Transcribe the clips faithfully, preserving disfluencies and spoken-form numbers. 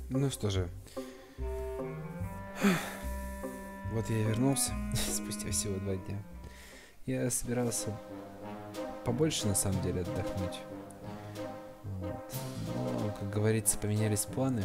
Ну что же. Вот я и вернулся спустя всего два дня. Я собирался побольше, на самом деле, отдохнуть. Вот. Но, как говорится, поменялись планы.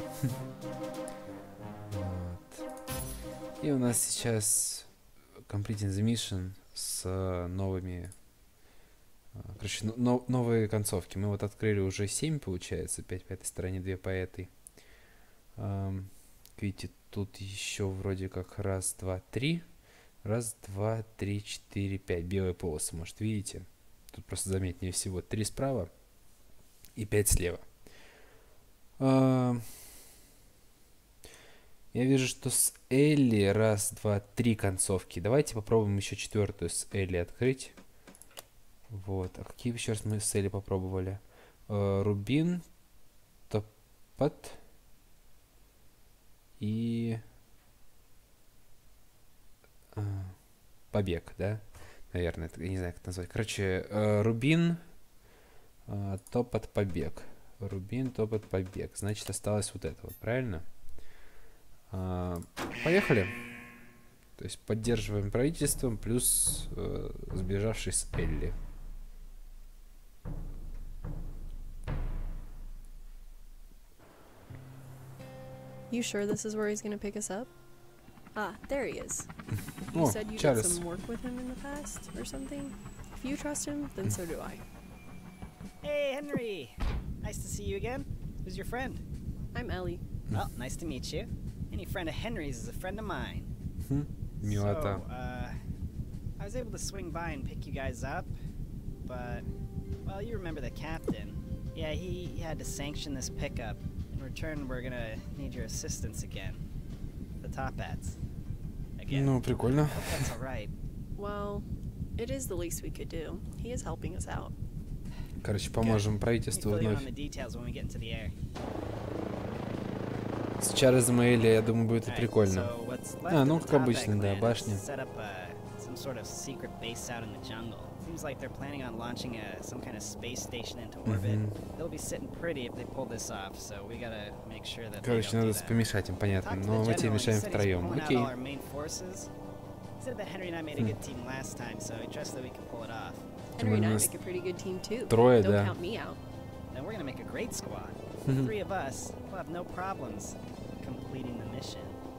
Вот. И у нас сейчас Completing the Mission с новыми... Короче, но, новые концовки. Мы вот открыли уже семь, получается. пять по этой стороне, две по этой. Um, видите, тут еще вроде как раз, два, три. Раз, два, три, четыре, пять. Белые полосы, может, видите? Тут просто заметнее всего. Три справа и пять слева. Uh, я вижу, что с Элли раз, два, три концовки. Давайте попробуем еще четвертую с Элли открыть. Вот. А какие еще раз мы с Элли попробовали? Uh, Рубин, Топот и uh, Побег, да? Наверное, это, я не знаю, как это назвать. Короче, uh, Рубин, uh, Топот, Побег. Рубин, Топот, Побег. Значит, осталось вот это вот, правильно? Uh, поехали. То есть поддерживаем правительством плюс uh, сбежавший с Элли. You sure this is where he's gonna pick us up? Ah, there he is. You Oh, said you did Charles. some work with him in the past, or something? If you trust him, then so do I. Hey, Henry! Nice to see you again. Who's your friend? I'm Ellie. Well, nice to meet you. Any friend of Henry's is a friend of mine. Милота. So, uh, I was able to swing by and pick you guys up, but, well, you remember the captain. Yeah, he, he had to sanction this pickup. In return, we're gonna need your assistance again. The top hats. Again. Ну, прикольно. Hope that's alright. Well, it is the least we could do. He is helping us out. Короче, поможем Let me правительству fill you in вновь. on the details when we get into the air. С Чарльзом и Элли, я думаю, будет Alright, прикольно. so what's left А, of ну, the как Toppat обычно, да, clan башня. is set up uh, some sort of secret base out in the jungle. Seems like they're planning on launching a, some kind of space station into orbit. Мгм. They'll be sitting pretty if they pull this off, so we gotta make sure that they Короче, don't do надо that. помешать им, понятно. Talked to Но the мы тебе general, and he мешаем said he's втроем. pulling out Окей. all our main forces. He said that Henry and I made a good team last time, so he trusts that we can pull it off. Henry and I нас make a pretty good team too. трое, Don't да. count me out. Then we're gonna make a great squad. The three of us will have no problems completing the mission.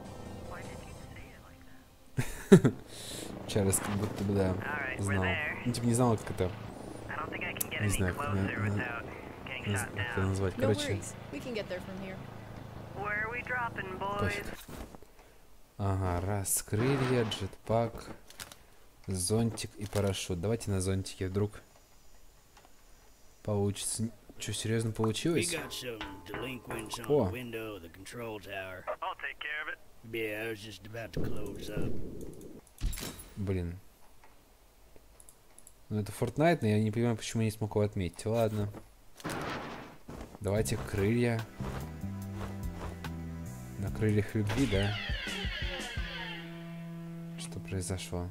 Чарльз как будто бы, да, знал. Ну, типа не знал, как это... Не знаю, как, на- на- наз- как это назвать. No Короче, worries. We can get there from here. Where are we dropping, boys? пофиг. Ага, раз, крылья, джетпак, зонтик и парашют. Давайте на зонтике, вдруг получится. Что, серьезно We получилось? got some delinquents on О. the window of the control tower. I'll take care of it. Yeah, I was just about to close up. Блин. Ну это Fortnite, но я не понимаю, почему я не смог его отметить. Ладно. Давайте крылья. На крыльях любви, да? Что произошло?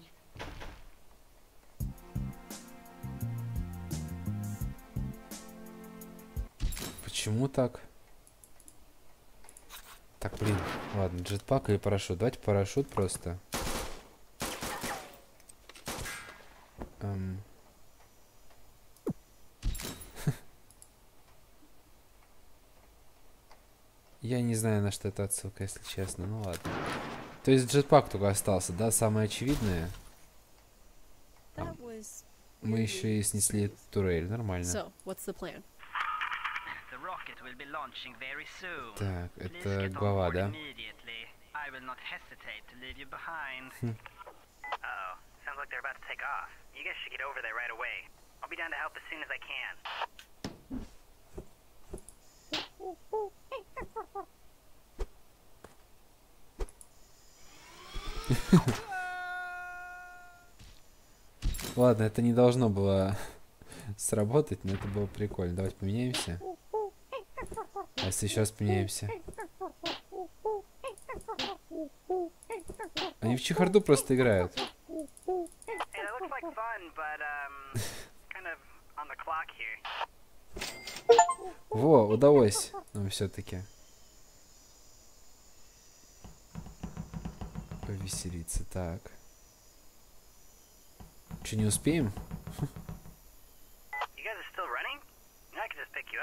Почему так? Так, блин. Ладно, джетпак или парашют? Давайте парашют просто. Эм. Я не знаю, на что это отсылка, если честно. Ну ладно. То есть джетпак только остался, да? Самое очевидное. That was Мы weirdly еще и снесли smooth. турель. Нормально. So, what's the plan? The rocket will be launching very soon. Так, Please это get on глава, board да? immediately. I will not hesitate to leave you behind. Хм. Uh-oh. Sounds like they're about to take off. You guys should get over there right away. I'll be down to help as soon as I can. Ладно, это не должно было сработать, но это было прикольно. Давайте поменяемся. А если еще раз поменяемся? Они в чехарду просто играют. Hey, that looks like fun, but, um, kind of on the clock here. Во, удалось нам все-таки. Повеселиться, так. Че, не успеем? You guys are still running? I could just pick you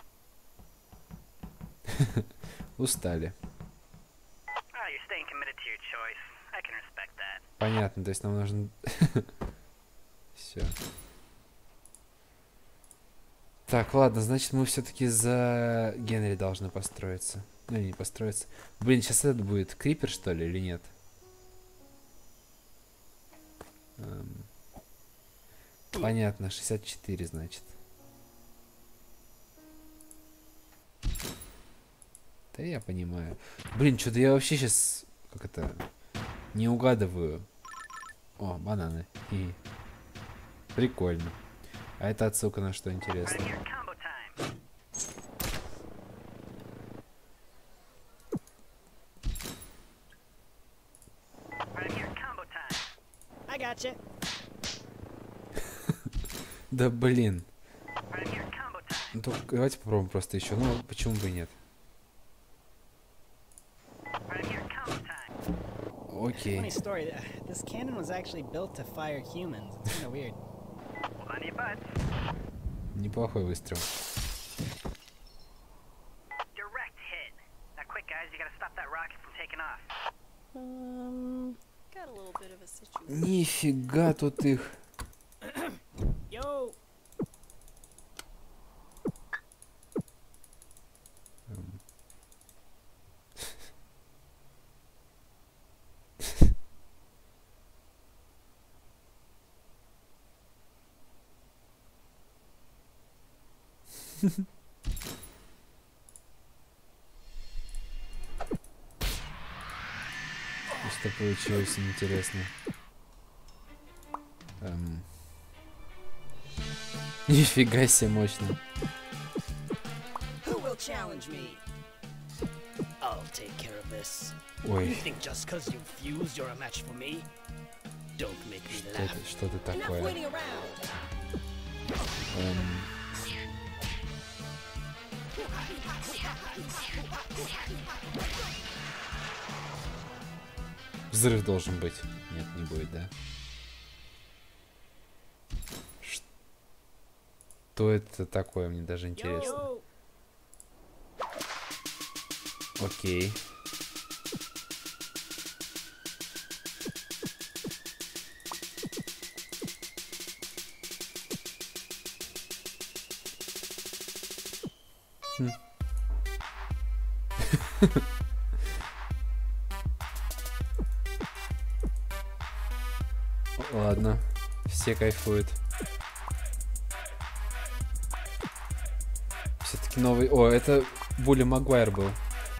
up. Устали. Oh, you're staying committed to your choice. I can respect that. Понятно, то есть нам нужно... Все. Так, ладно, значит мы все-таки за Генри должны построиться. Ну, не построиться. Блин, сейчас это будет крипер, что ли, или нет? Эм, Понятно, шестьдесят четыре, значит. Да я понимаю. Блин, что-то я вообще сейчас, как это, не угадываю. О, бананы. И... Прикольно. А это отсылка на что интересно? Right here, combo time. Right here, combo time. I gotcha. Да блин. Right here, combo time. Ну только давайте попробуем просто еще. Ну, почему бы и нет? Right here, combo time. Окей. Funny story. uh, This cannon was actually built to fire humans. It's kind of weird. Hold on to your butts. Неплохой выстрел. Direct hit. Now quick, guys, you gotta stop that rocket from taking off. Um, got a little bit of a situation. Нифига тут их. Yo. Эм. Что получилось интересно. Эм. Нифига себе мощно. Who will challenge me? I'll take care of this. You Ой, think just cause you fused you're a match for me? Don't make me что laugh. это, что это Enough такое? waiting around. Эм. Взрыв должен быть. Нет, не будет, да? Что это такое? Мне даже интересно. Yo. Окей. Хм. Ладно, все кайфуют. Все-таки новый... О, это Булли Магуайр был.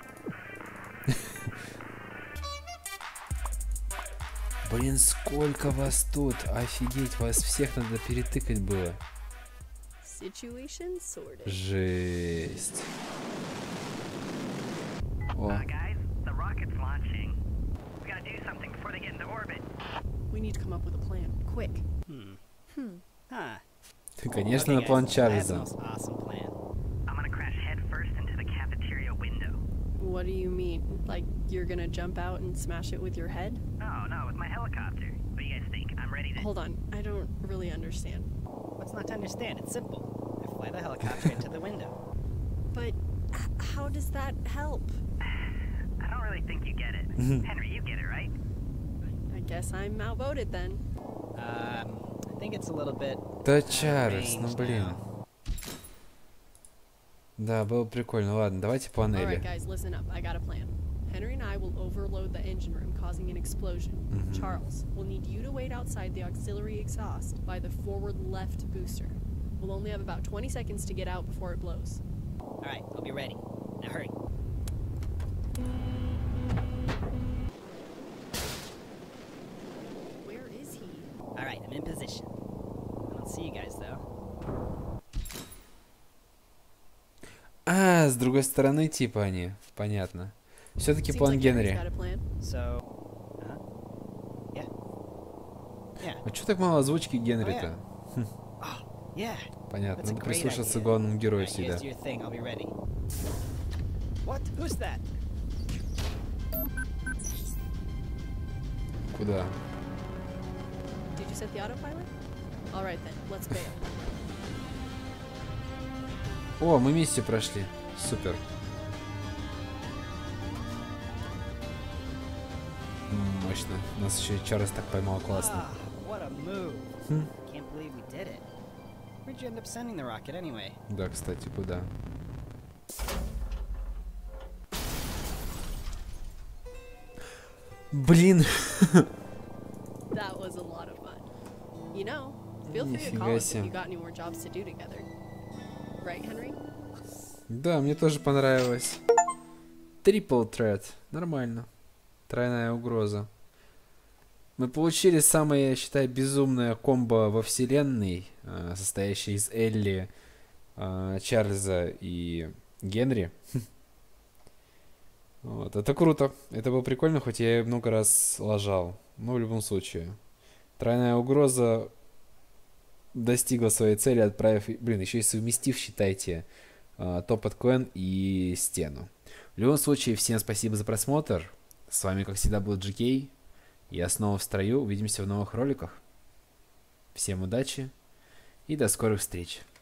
Блин, сколько вас тут! Офигеть, вас всех надо перетыкать было. Situation sorted. Жесть. О, Uh, guys, the rocket's launching. We gotta do something before they get into orbit. We need to come up with a plan. Quick. Hmm. Hmm. Huh. ты, конечно, Okay, на план guys, I have the Чарльза. most awesome plan. I'm gonna crash head first into the cafeteria window. What do you mean? Like you're gonna jump out and smash it with your head? No, no, with my helicopter. What do you guys think? I'm ready to... Hold on. I don't really understand. What's not to understand? It's simple. I fly the helicopter into the window. But h- how does that help? I don't really think you get it. Henry, you get it, right? I guess I'm outvoted then. Um, I think it's a little bit. Да, Чарльз, ну range блин. now. Да, было прикольно. Ладно, давайте по All right, Нелли. guys, listen up. I got a plan. Henry and I will overload the engine room, causing an explosion. Mhm. Charles, we'll need you to wait outside the auxiliary exhaust by the forward left booster. We'll only have about twenty seconds to get out before it blows. All right, I'll be ready. Now hurry. Where is he? All right, I'm in position. I don't see you guys though. А, с другой стороны, типа они. Понятно. Все-таки Seems план like Henry's Генри. got a plan. So, huh? Yeah. Yeah. А что так мало озвучки Генри-то? Oh, yeah. Понятно, That's a надо great прислушаться idea. к главному герою Alright, you guys всегда. do your thing. I'll be ready. What? Who's that? Куда? Did you set the autopilot? All right then, let's bail. О, мы миссию прошли. Супер. М, Мощно. Нас еще и Чарльз так поймал, классно. Ah, what a move. Hmm. Can't believe we did it. Where'd you end up sending the rocket anyway? Да, кстати, куда? Блин. That was a lot of fun. You know, feel free to Нифига call us if себе. you got any more jobs to do together. Right, Henry? Да, мне тоже понравилось. Triple threat. Нормально. Тройная угроза. Мы получили самое, я считаю, безумное комбо во вселенной, э, состоящее из Элли, э, Чарльза и Генри. Вот, это круто. Это было прикольно, хоть я и много раз лажал. Но в любом случае. Тройная угроза достигла своей цели, отправив... Блин, еще и совместив, считайте, Топот Клэн и Стену. В любом случае, всем спасибо за просмотр. С вами, как всегда, был джи кей. Я снова в строю. Увидимся в новых роликах. Всем удачи и до скорых встреч.